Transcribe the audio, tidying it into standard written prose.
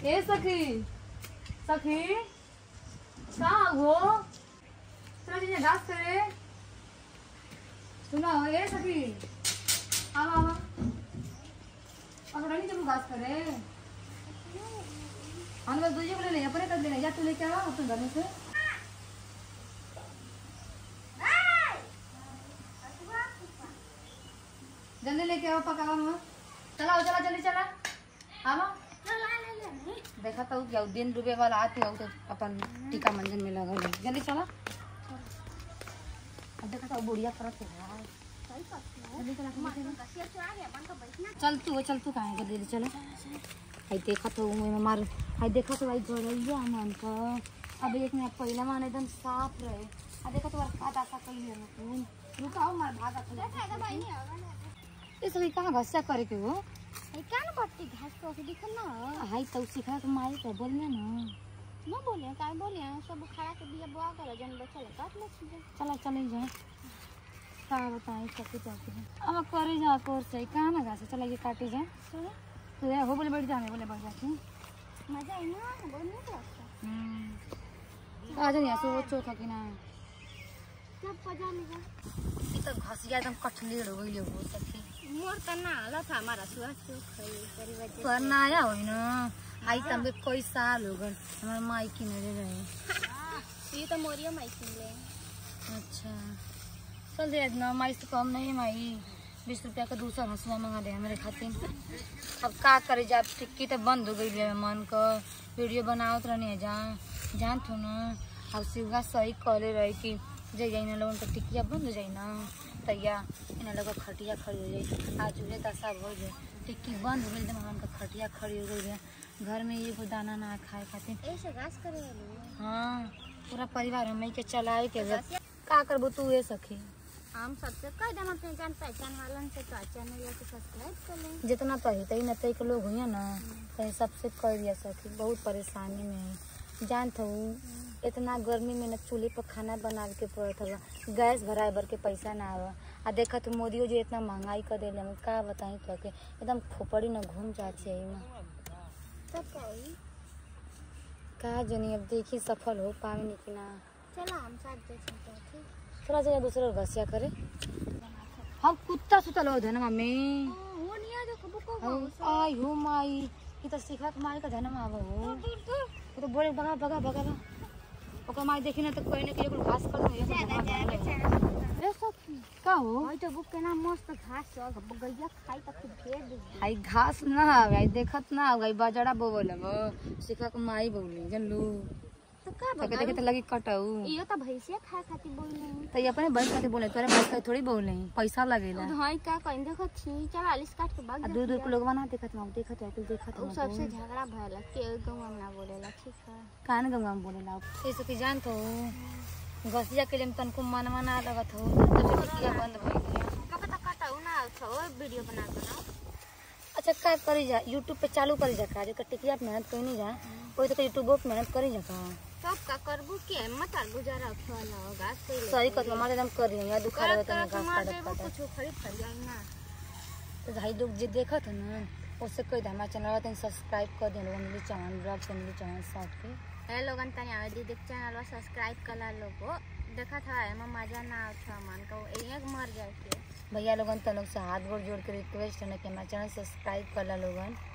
ए सखी सखी कहाँ हो? चलो जी घास करे सुना हो। ए सखी आओ आओ नहीं जब घास करे हम बस दूसरे को ले लें अपने कर देना या तू लेके आओ अपने घर में से। जल्दी लेके आओ पकाओ हम चला चला जल्दी चला आओ। देखा तो क्या दिन रुपये वाला आते हो तो अपन टीका मंजन में लगा जल्दी चला। अब देखा तो बुढ़िया करत है चल तू कहाँ है जल्दी चलो। हाई देखा तो मार हाई देखा तो भाई गड़ैया मन का अब एक मिनट पहले मन एकदम साफ रहे। अब देखा तो आशा कहीं रुकाओ मार भागा इस कहाँ घसा करे के हो क्या ना पट्टी घास तो दिख ना हाई तो सिखा के मारी तो बोलिए ना बोलिए काय बोलिए सब खड़ा के बिया बुआ कर जन बचल काट ले चला चले जाए का बताएं सके जाके अब करे जा कोर से कहाँ ना घास चला ये काटी जाए तो हो बोले बैठ जाने बोले बैठ जाके मजा है ना बोल नहीं आ जाए सो चोखा कि ना सब पजा लेगा तो घसिया एकदम कठलेड़ हो गई हो सखी मोर त ना हालत हमारा सुहास को खई परिवार पर ना आया हो ना आई तम के कोई साल हो गए हमारे माई की नजर रहे ये तो मोरिया माई की ले। अच्छा चल दे ना माई से कम नहीं माई 20 रुपया का दूसरा हंसुआ मंगा दे मेरे खातिर। अब का करे जा टिक्की तो बंद हो गई है मन का वीडियो बनावत रहने जान थो ना अब सिवा सही कॉले रही कि जे जाइना लोगन का टिक्किया बंद हो जाए ना तैया इन लोग खटिया खड़ी हो जाए आज उहे दशा हो जाए टिक्की बंद हो गई मन का खटिया खड़ी हो गई है घर में एगो दाना ना खाए खातिर ऐसे घास करे हाँ पूरा परिवार हमें के चलाए के का करबो तू ए सखी हम सबसे कह देना अपने जान पहचान वालन से तो चैनल को सब्सक्राइब कर लें जितना पहले ही न तई के लोग हुई ना कहीं सबसे कर दिया सखी बहुत परेशानी में है जानत हूँ इतना गर्मी में न चूल्हे पर खाना बना के पड़त हवा गैस भराए भर के पैसा ना आवा आ देखा तो मोदियो जी इतना महंगाई कर दिले हम का बताई तो के एकदम खोपड़ी न घूम जाती है ना सब का जनी अब देखी सफल हो पावे नहीं कि ना। चला हम साथ देख ठीक थोड़ा सा दूसरा घसिया करे हम कुत्ता सुतल हो धनमा में वो नहीं आ देखो बुको आई हो माई की तो सिखा के माई का धनमा आव हो तो बोले भगा भगा भगा ओकर माई देखी ना तो कोई ना कोई घास कर दे का हो भाई तो बुक के ना मस्त घास गैया खाई तक ढेर दे आई घास ना आई देखत ना आई बाजड़ा बोले वो सिखा के माई बोली जनलू तो का देखे देखे तो लगी कटाऊ ये तो भैंसिया खाए खातिर बोले तो ये अपने भैंस खातिर बोले तोरे भैंस खातिर थोड़ी बोले पैसा लगेला हां का कहीं देखो छी 40 काट के भाग दूर दूर के लोग बना देखत हम देखत है कुल देखत उ सबसे झगड़ा भयला के गांव में ना बोलेला ठीक है कान गांव में बोलेला ऐसे कि जान तो घसिया के लिए तनको मन ना लगत हो तो टिकिया बंद हो गई का पता कटाऊ ना छो वीडियो बना के ना। अच्छा का करी जा YouTube पे चालू करी जा का जो टिकिया मेहनत कोई नहीं जा कोई तो YouTube पे मेहनत करी जा का सब का करबू के मत गुजारा खवाला घास पे सही कत हमारे एकदम कर लिया दुखा रहे तो घास काटत कुछ खरीद कर जाई ना तो भाई लोग जे देखत है ना उससे कोई हमारा चैनल तन सब्सक्राइब कर दे लोगन मिली चैनल ब्लॉग फैमिली चैनल साथ के ए लोगन तनी आवे दीदी चैनल सब्सक्राइब कला लोगो देखा था एमा मजा ना आवत मन को एक मर जाए के भैया लोगन तन लोग से हाथ गोड़ जोड़ के रिक्वेस्ट है ना कि हमारा चैनल सब्सक्राइब कला लोगन।